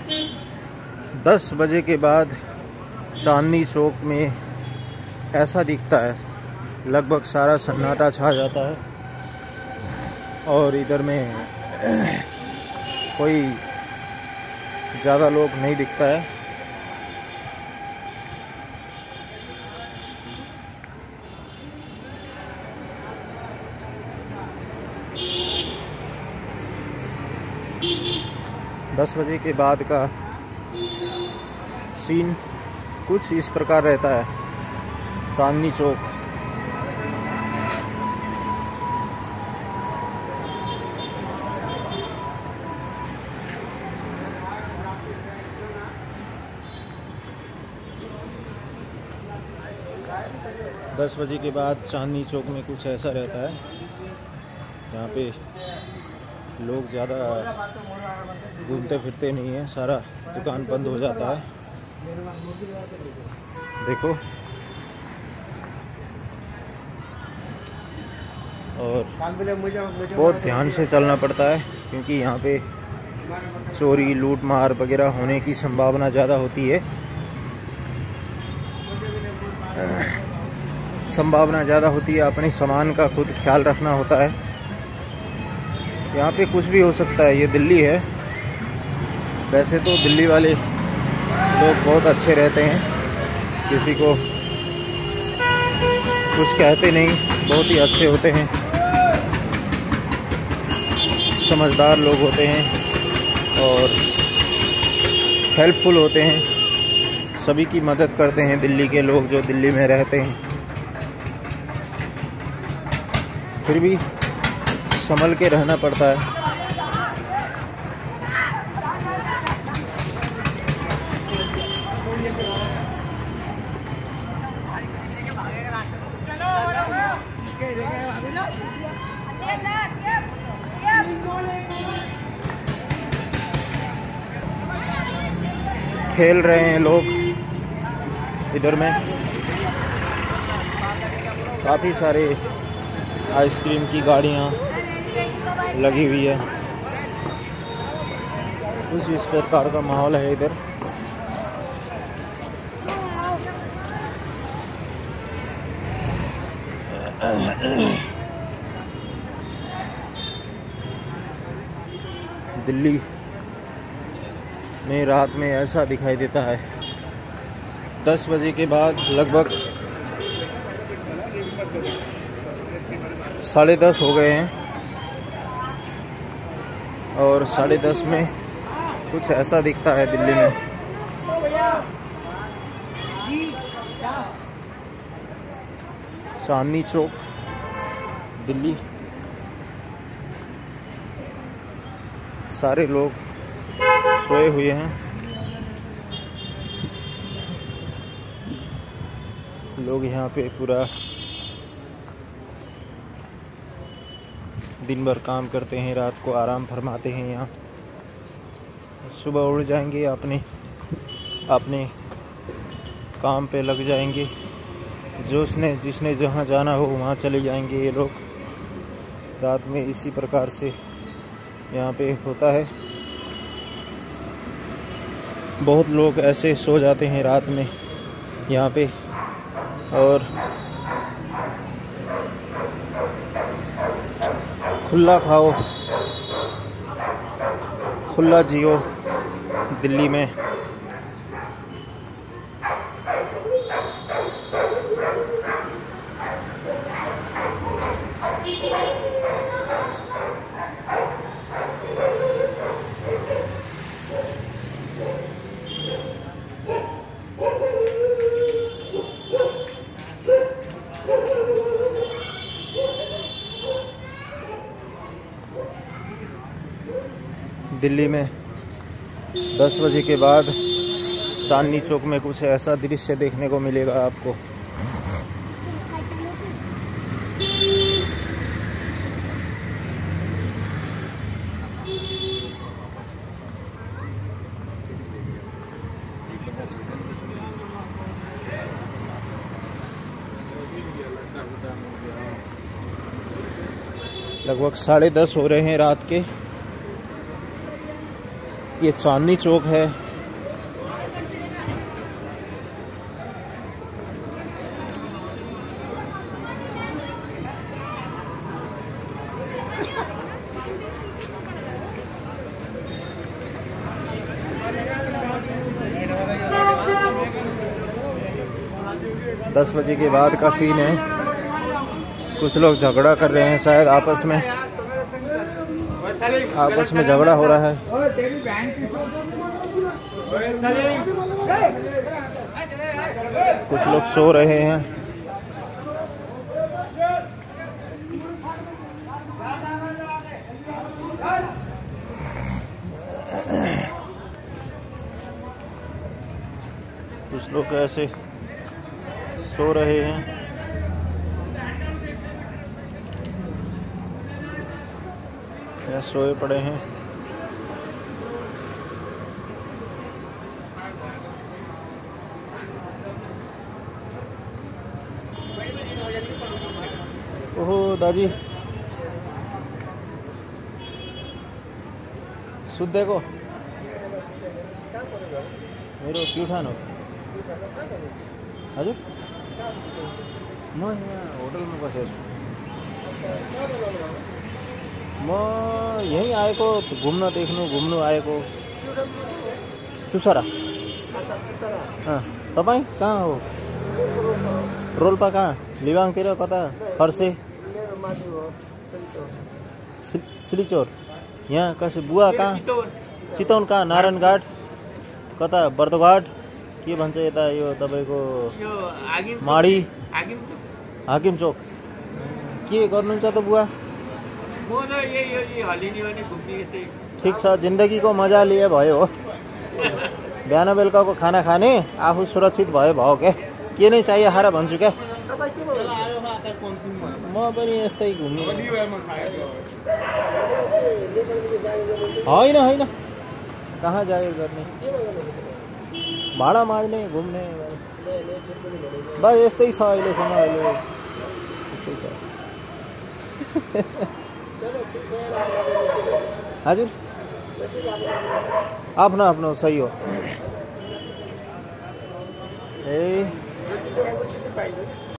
10 बजे के बाद चांदनी चौक में ऐसा दिखता है, लगभग सारा सन्नाटा छा जाता है और इधर में कोई ज़्यादा लोग नहीं दिखता है। दस बजे के बाद का सीन कुछ इस प्रकार रहता है चांदनी चौक। दस बजे के बाद चांदनी चौक में कुछ ऐसा रहता है, यहाँ पे लोग ज़्यादा घूमते फिरते नहीं हैं, सारा दुकान बंद हो जाता है। देखो, और बहुत ध्यान से चलना पड़ता है क्योंकि यहाँ पे चोरी लूट मार वगैरह होने की संभावना ज़्यादा होती है। अपने सामान का खुद ख्याल रखना होता है। यहाँ पे कुछ भी हो सकता है, ये दिल्ली है। वैसे तो दिल्ली वाले लोग बहुत अच्छे रहते हैं, किसी को कुछ कहते नहीं, बहुत ही अच्छे होते हैं, समझदार लोग होते हैं और हेल्पफुल होते हैं, सभी की मदद करते हैं दिल्ली के लोग जो दिल्ली में रहते हैं। फिर भी संभल के रहना पड़ता है। खेल रहे हैं लोग इधर में, काफ़ी सारे आइसक्रीम की गाड़ियाँ लगी हुई है। कुछ इस प्रकार का माहौल है इधर। दिल्ली में रात में ऐसा दिखाई देता है। 10 बजे के बाद लगभग 10:30 हो गए हैं और 10:30 में कुछ ऐसा दिखता है दिल्ली में। चांदनी चौक दिल्ली, सारे लोग सोए हुए हैं। लोग यहाँ पे पूरा दिन भर काम करते हैं, रात को आराम फरमाते हैं। यहाँ सुबह उठ जाएंगे, अपने काम पे लग जाएंगे, जिसने जहाँ जाना हो वहाँ चले जाएंगे। ये लोग रात में इसी प्रकार से यहाँ पे होता है। बहुत लोग ऐसे सो जाते हैं रात में यहाँ पे, और खुला खाओ खुला जियो दिल्ली में। दिल्ली में 10 बजे के बाद चांदनी चौक में कुछ ऐसा दृश्य देखने को मिलेगा आपको। लगभग 10:30 हो रहे हैं रात के। ये चांदनी चौक है। 10 बजे के बाद का सीन है। कुछ लोग झगड़ा कर रहे हैं शायद आपस में झगड़ा हो रहा है। कुछ लोग सो रहे हैं। कुछ लोग ऐसे सो रहे हैं। या सोए पड़े हैं। ओहो दादी सुध देखो मेरो के उठानु हजुर म यहाँ होटलमा बसेको छु। म यहीँ आएको घुम्न घुम्नु आएको। टुसरा तपाईँ कहाँ हो? रोल्पा कहाँ? लिबाङतिर कता? खर्से सिलिचोर यहाँ कसै बुवा कहाँ? चितवन कहाँ? नारायणघाट कता? बर्दघाट के भन्छ यता यो तपाईँको माडी हाकिम चोक। के गर्नुहुन्छ त बुवा? ठिक छ, जिन्दगीको मजा लिए भयो हो। बिहान बेलुकाको खाना खाने, आफू सुरक्षित भयो क्या। के नै चाहियो खाएर भन्छु क्या। म पनि यस्तै घुम्ने होइन कहाँ जायो गर्ने, भाडा माझ्ने घुम्ने बस यस्तै छ अहिलेसम्म। यस्तै छ हजुर, आफ्नो आफ्नो सही हो। ए